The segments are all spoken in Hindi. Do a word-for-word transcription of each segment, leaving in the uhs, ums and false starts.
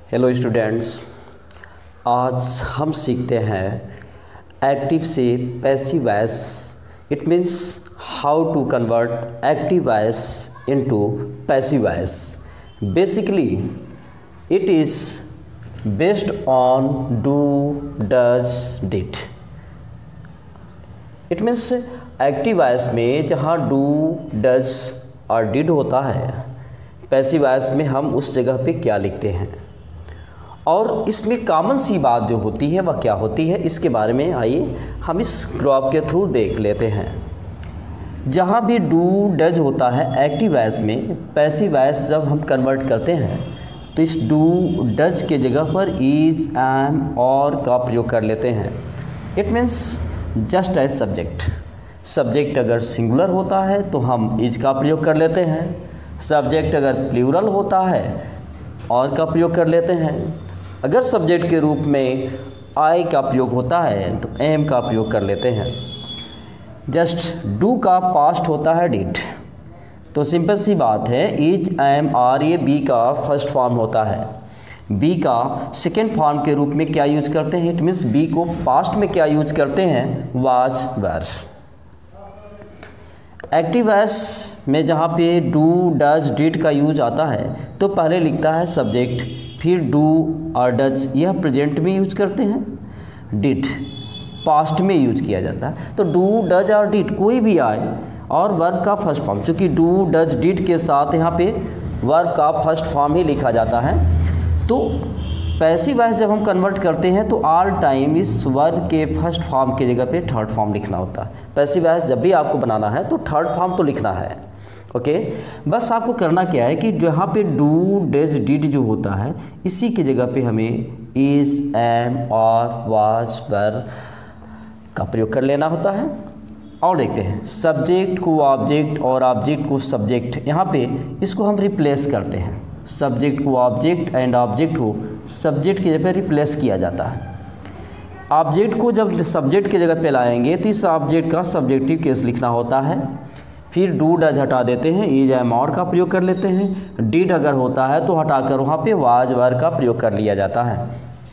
हेलो स्टूडेंट्स, आज हम सीखते हैं एक्टिव से passive voice. It means how to convert active voice into passive voice. Basically it is based on do, does, did. It means active voice में जहाँ डू, डज और डिड होता है, पैसिव वॉइस में हम उस जगह पे क्या लिखते हैं और इसमें कॉमन सी बात जो होती है वह क्या होती है, इसके बारे में आइए हम इस ग्राफ के थ्रू देख लेते हैं। जहाँ भी डू, डज होता है एक्टिव वॉइस में, पैसिव वॉइस जब हम कन्वर्ट करते हैं तो इस डू, डज के जगह पर इज, एम, और का प्रयोग कर लेते हैं। It means just as subject. Subject अगर सिंगुलर होता है तो हम इज का प्रयोग कर लेते हैं। सब्जेक्ट अगर प्लूरल होता है और का प्रयोग कर लेते हैं। अगर सब्जेक्ट के रूप में आई का प्रयोग होता है तो एम का प्रयोग कर लेते हैं। जस्ट डू का पास्ट होता है डिड, तो सिंपल सी बात है इज, एम, आर, ये बी का फर्स्ट फॉर्म होता है। बी का सेकेंड फॉर्म के रूप में क्या यूज करते हैं, इट मीन्स बी को पास्ट में क्या यूज करते हैं, वाज, वर। एक्टिव वॉइस में जहाँ पे डू, डज, डिड का यूज आता है तो पहले लिखता है सब्जेक्ट, फिर डू और डज, यह प्रेजेंट में यूज करते हैं। डिड पास्ट में यूज किया जाता है। तो डू, डज और डिड कोई भी आए और वर्ब का फर्स्ट फॉर्म, चूँकि डू, डज, डिड के साथ यहाँ पे वर्ब का फर्स्ट फॉर्म ही लिखा जाता है। तो पैसिव वॉइस जब हम कन्वर्ट करते हैं तो ऑल टाइम इस वर्ब के फर्स्ट फॉर्म की जगह पे थर्ड फॉर्म लिखना होता है। पैसिव वॉइस जब भी आपको बनाना है तो थर्ड फॉर्म तो लिखना है। ओके, बस आपको करना क्या है कि जहाँ पे डू, डज, डिड जो होता है इसी की जगह पे हमें is, am, are, was, were का प्रयोग कर लेना होता है। और देखते हैं सब्जेक्ट को ऑब्जेक्ट और ऑब्जेक्ट को सब्जेक्ट, यहाँ पे इसको हम रिप्लेस करते हैं। सब्जेक्ट को ऑब्जेक्ट एंड ऑब्जेक्ट को सब्जेक्ट की जगह पे रिप्लेस किया जाता है। ऑब्जेक्ट को जब सब्जेक्ट की जगह पे लाएंगे तो इस ऑब्जेक्ट का सब्जेक्टिव केस लिखना होता है। फिर डू, डज हटा देते हैं, इज, एम, और का प्रयोग कर लेते हैं। डिड अगर होता है तो हटाकर वहाँ पे वाज, वर का प्रयोग कर लिया जाता है।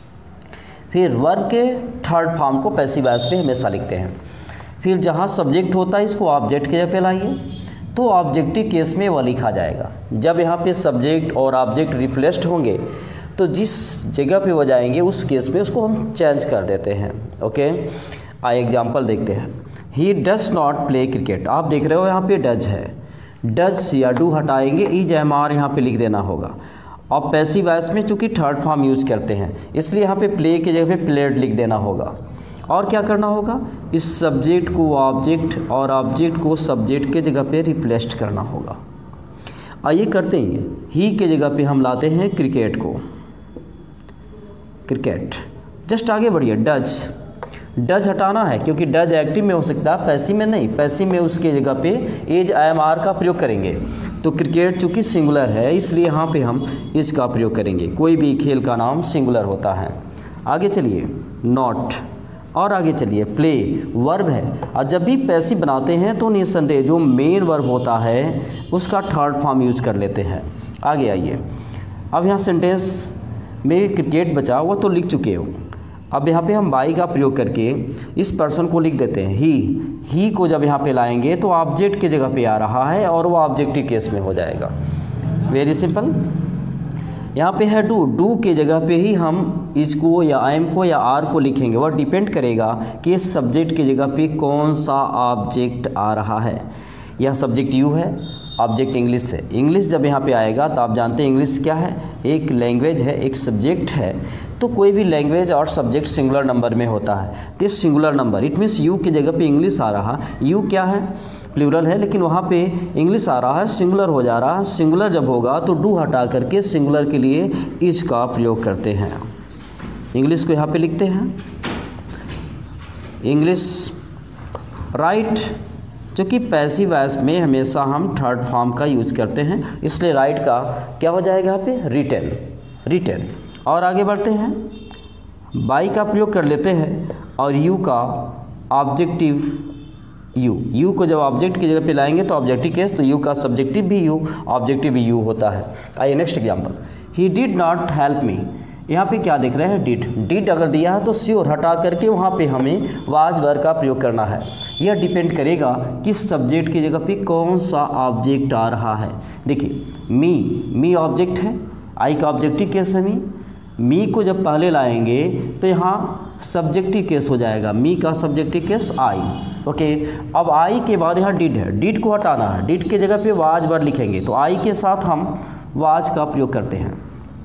फिर वर्ब के थर्ड फॉर्म को पैसिव वॉइस पे हमेशा लिखते हैं। फिर जहाँ सब्जेक्ट होता है इसको ऑब्जेक्ट की जगह पे लाइए तो ऑब्जेक्टिव केस में वह लिखा जाएगा। जब यहाँ पे सब्जेक्ट और ऑब्जेक्ट रिप्लेस्ड होंगे तो जिस जगह पे वो जाएंगे उस केस में उसको हम चेंज कर देते हैं। ओके, आइए एग्जांपल देखते हैं। He does not play cricket. आप देख रहे हो यहाँ पे डज है, डज या डू हटाएंगे, इज, एम, आर यहाँ पे लिख देना होगा। और पैसिव वॉइस में चूँकि थर्ड फॉर्म यूज करते हैं इसलिए यहाँ पे प्ले की जगह पे प्लेड लिख देना होगा। और क्या करना होगा, इस सब्जेक्ट को ऑब्जेक्ट और ऑब्जेक्ट को सब्जेक्ट के जगह पे रिप्लेस्ड करना होगा। आइए करते हैं, ही के जगह पे हम लाते हैं क्रिकेट को, क्रिकेट। जस्ट आगे बढ़िए, डज, डज हटाना है क्योंकि डज एक्टिव में हो सकता है, पैसिव में नहीं। पैसिव में उसके जगह पे एज, एम, आर का प्रयोग करेंगे। तो क्रिकेट चूँकि सिंगुलर है इसलिए यहाँ पे हम इज का प्रयोग करेंगे। कोई भी खेल का नाम सिंगुलर होता है। आगे चलिए, नॉट, और आगे चलिए प्ले, वर्ब है। और जब भी पैसिव बनाते हैं तो निसंदेह जो मेन वर्ब होता है उसका थर्ड फॉर्म यूज कर लेते हैं। आगे आइए, अब यहाँ सेंटेंस में क्रिकेट बचा हुआ तो लिख चुके हो। अब यहाँ पे हम बाई का प्रयोग करके इस पर्सन को लिख देते हैं ही। ही को जब यहाँ पे लाएंगे तो ऑब्जेक्ट की जगह पे आ रहा है और वो ऑब्जेक्टिव केस में हो जाएगा। Very simple. यहाँ पे है डू, डू के जगह पे ही हम इसको या एम को या आर को लिखेंगे। वह डिपेंड करेगा कि इस सब्जेक्ट की जगह पे कौन सा ऑब्जेक्ट आ रहा है। यह सब्जेक्ट यू है, ऑब्जेक्ट इंग्लिश है। इंग्लिश जब यहाँ पे आएगा तो आप जानते हैं इंग्लिश क्या है, एक लैंग्वेज है, एक सब्जेक्ट है। तो कोई भी लैंग्वेज और सब्जेक्ट सिंगुलर नंबर में होता है। तो singular number it means you की जगह पे इंग्लिश आ रहा, यू क्या है, प्लूरल है, लेकिन वहाँ पे इंग्लिश आ रहा है, सिंगुलर हो जा रहा है। सिंगुलर जब होगा तो डू हटा करके सिंगुलर के लिए इज का प्रयोग करते हैं। इंग्लिश को यहाँ पे लिखते हैं, इंग्लिश। राइट, क्योंकि पैसिव वॉइस में हमेशा हम थर्ड फॉर्म का यूज करते हैं इसलिए राइट का क्या हो जाएगा यहाँ पे, रिटेन, रिटेन। और आगे बढ़ते हैं, बाई का प्रयोग कर लेते हैं और यू का ऑब्जेक्टिव यू। यू को जब ऑब्जेक्ट की जगह पे लाएंगे तो ऑब्जेक्टिव केस, तो यू का सब्जेक्टिव भी यू, ऑब्जेक्टिव भी यू होता है। आइए next example, he did not help me. यहाँ पे क्या देख रहे हैं, डिड। डिड अगर दिया है तो श्योर हटा करके वहाँ पे हमें वाज वर्ब का प्रयोग करना है। यह डिपेंड करेगा किस सब्जेक्ट की जगह पे कौन सा ऑब्जेक्ट आ रहा है। देखिए मी, मी ऑब्जेक्ट है, आई का ऑब्जेक्टिव केस है मी। मी को जब पहले लाएंगे तो यहाँ सब्जेक्टिव केस हो जाएगा, मी का सब्जेक्टिव केस आई। ओके, अब आई के बाद यहाँ डिड है, डिड को हटाना है, डिड के जगह पे वाज वर्ब लिखेंगे, तो आई के साथ हम वाज का प्रयोग करते हैं।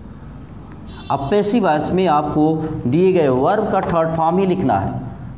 अब पैसिव वॉइस में आपको दिए गए वर्ब का थर्ड फॉर्म ही लिखना है,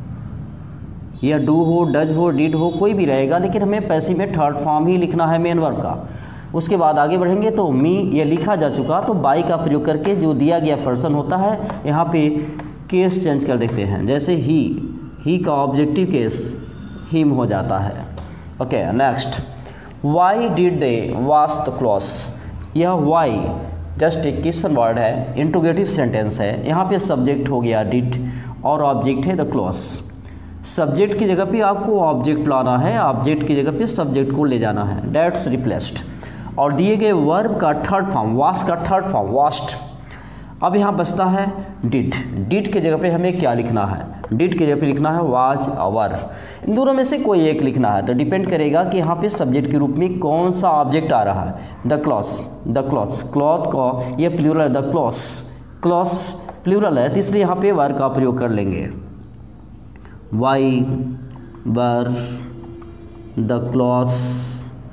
या डू हो, डज हो, डिड हो, कोई भी रहेगा, लेकिन हमें पैसिव में थर्ड फॉर्म ही लिखना है मेन वर्ब का। उसके बाद आगे बढ़ेंगे तो मी ये लिखा जा चुका, तो बाई का प्रयोग करके जो दिया गया पर्सन होता है यहाँ पे केस चेंज कर देते हैं। जैसे ही, ही का ऑब्जेक्टिव केस हिम हो जाता है। Okay next, why did they wash the clothes. यह वाई जस्ट एक क्वेश्चन वर्ड है, इंट्रोगेटिव सेंटेंस है। यहाँ पे सब्जेक्ट हो गया डिड और ऑब्जेक्ट है द क्लॉथ्स। सब्जेक्ट की जगह पे आपको ऑब्जेक्ट लाना है, ऑब्जेक्ट की जगह पे सब्जेक्ट को ले जाना है, डेट्स रिप्लेस्ड। और दिए गए वर्ब का थर्ड फॉर्म, वॉश का थर्ड फॉर्म वॉश्ड। अब यहाँ बचता है डिड। डिड के जगह पे हमें क्या लिखना है, डिड के जगह पे लिखना है वाज अवर। इन दोनों में से कोई एक लिखना है, तो डिपेंड करेगा कि यहाँ पे सब्जेक्ट के रूप में कौन सा ऑब्जेक्ट आ रहा है। The clothes, the clothes, cloth का ये प्लूरल है, द क्लॉथ्स, क्लॉथ्स प्लूरल है, तो इसलिए यहाँ पे वर का प्रयोग कर लेंगे। Why were the clothes,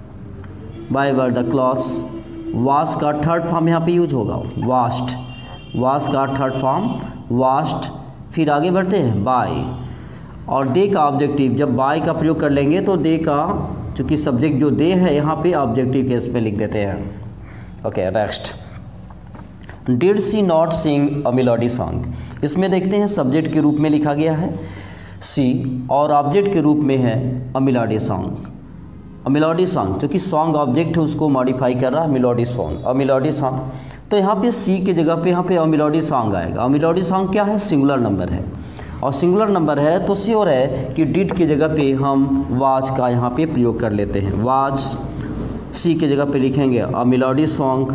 why were the clothes. Wash का थर्ड फॉर्म यहाँ पे यूज होगा, वॉश्ड। वॉश का थर्ड फॉर्म वॉश्ड। फिर आगे बढ़ते हैं बाय, और दे का ऑब्जेक्टिव, जब बाय का प्रयोग कर लेंगे तो दे का चूँकि सब्जेक्ट जो दे है यहाँ पे ऑब्जेक्टिव केस में लिख देते हैं। Okay next, did she not sing a melody song. इसमें देखते हैं सब्जेक्ट के रूप में लिखा गया है सी, और ऑब्जेक्ट के रूप में है a melody song. A melody song, जो कि सॉन्ग ऑब्जेक्ट है उसको मॉडिफाई कर रहा है, melody song, a melody song. तो यहाँ पे सी की जगह पे यहाँ पे अ मेलोडी सॉन्ग आएगा। अ मेलोडी सॉन्ग क्या है, सिंगुलर नंबर है, और सिंगुलर नंबर है तो श्योर है कि डिड की जगह पे हम वाज का यहाँ पे प्रयोग कर लेते हैं। वाज, सी की जगह पे लिखेंगे अ मेलोडी सॉन्ग।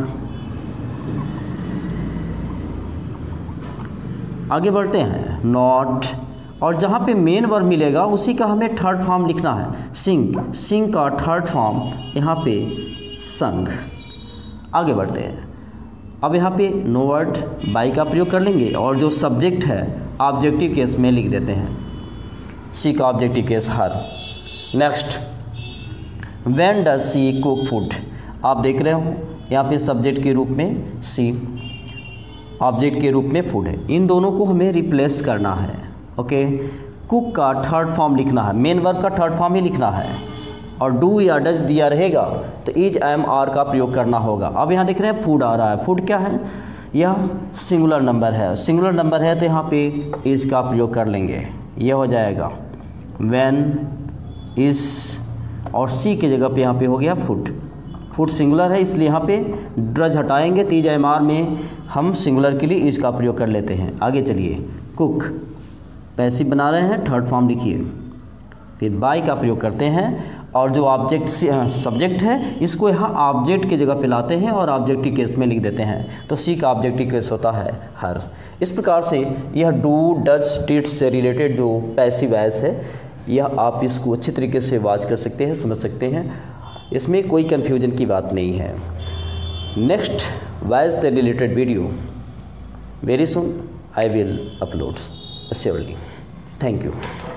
आगे बढ़ते हैं, नॉट, और जहाँ पे मेन वर्ब मिलेगा उसी का हमें थर्ड फॉर्म लिखना है, सिंग। सिंग का थर्ड फॉर्म यहाँ पे संग। आगे बढ़ते हैं, अब यहाँ पे नो वर्ड बाई का प्रयोग कर लेंगे, और जो सब्जेक्ट है ऑब्जेक्टिव केस में लिख देते हैं, सी का objective case her. Next, when does she cook food. आप देख रहे हो यहाँ पे सब्जेक्ट के रूप में सी, ऑब्जेक्ट के रूप में फूड है, इन दोनों को हमें रिप्लेस करना है। ओके, कुक का थर्ड फॉर्म लिखना है, मेन वर्ब का थर्ड फॉर्म ही लिखना है, और डू या डज दिया रहेगा तो इज एम आर का प्रयोग करना होगा। अब यहाँ देख रहे हैं फूड आ रहा है, फूड क्या है, यह सिंगुलर नंबर है, सिंगुलर नंबर है तो यहाँ पे इज का प्रयोग कर लेंगे, यह हो जाएगा व्हेन इज, और सी की जगह पे यहाँ पे हो गया फूड। फूड सिंगुलर है इसलिए यहाँ पे ड्रज हटाएंगे, तो इज एम आर में हम सिंगुलर के लिए इज का प्रयोग कर लेते हैं। आगे चलिए, कुक पैसिव बना रहे हैं, थर्ड फॉर्म लिखिए, फिर बाय का प्रयोग करते हैं, और जो ऑब्जेक्ट सब्जेक्ट है इसको यहाँ ऑब्जेक्ट की जगह पे लाते हैं और ऑब्जेक्टिव केस में लिख देते हैं, तो सी का ऑब्जेक्टिव केस होता है हर। इस प्रकार से यह डू, डज, डिड से रिलेटेड जो पैसिव वॉइस है, यह आप इसको अच्छी तरीके से वाच कर सकते हैं, समझ सकते हैं, इसमें कोई कन्फ्यूजन की बात नहीं है। नेक्स्ट वॉइस से related video very soon I will upload surely. Thank you.